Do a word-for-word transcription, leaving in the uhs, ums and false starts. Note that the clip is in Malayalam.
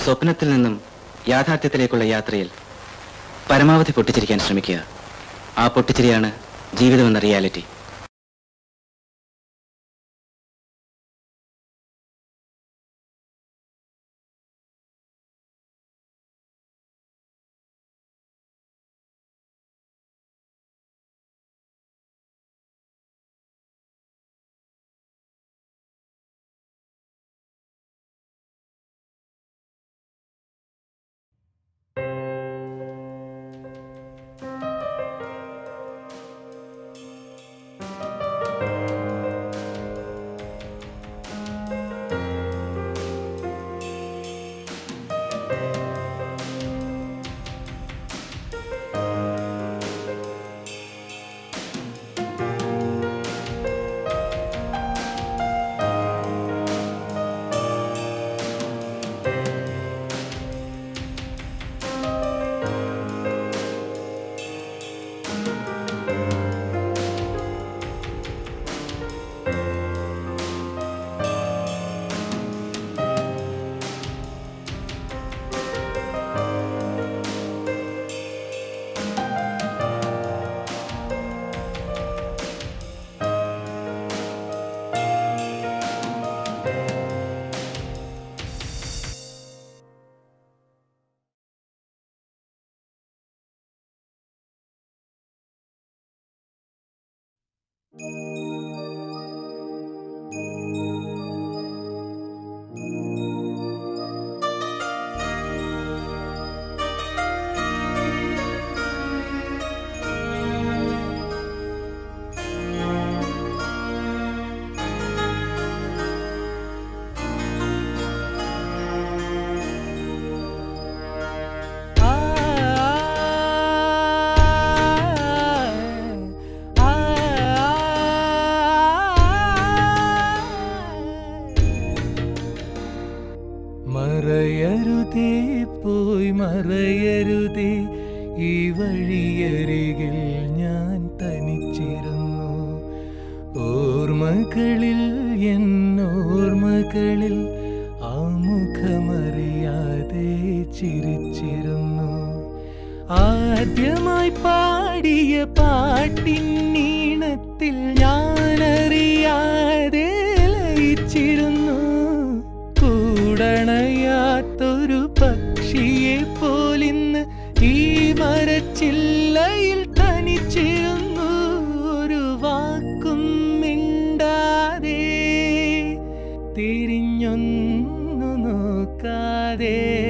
സ്വപ്നത്തിൽ നിന്നും യാഥാർത്ഥ്യത്തിലേക്കുള്ള യാത്രയിൽ പരമാവധി പൊട്ടിച്ചിരിക്കാൻ ശ്രമിക്കുക. ആ പൊട്ടിച്ചിരിയാണ് ജീവിതമെന്ന റിയാലിറ്റി. മറയരുതേ പോയി മറയരുതേ, ഈ വഴിയരികിൽ ഞാൻ തനിച്ചിരുന്നു. ഓർമ്മകളിൽ എന്നോർമ്മകളിൽ ആ മുഖമറിയാതെ ചിരിച്ചിരുന്നു. ആദ്യമായി പാടിയ പാട്ടിനീണത്തിൽ ഞാനറിയാതെ ലയിച്ചിരുന്നു. കൂടണയാത്തൊരു പക്ഷിയെ പോലിന്ന് ഈ മരച്ചില്ലയിൽ തനിച്ചിരുന്നു. ഒരു വാക്കും മിണ്ടാതെ തിരിഞ്ഞൊന്നു നോക്കാതെ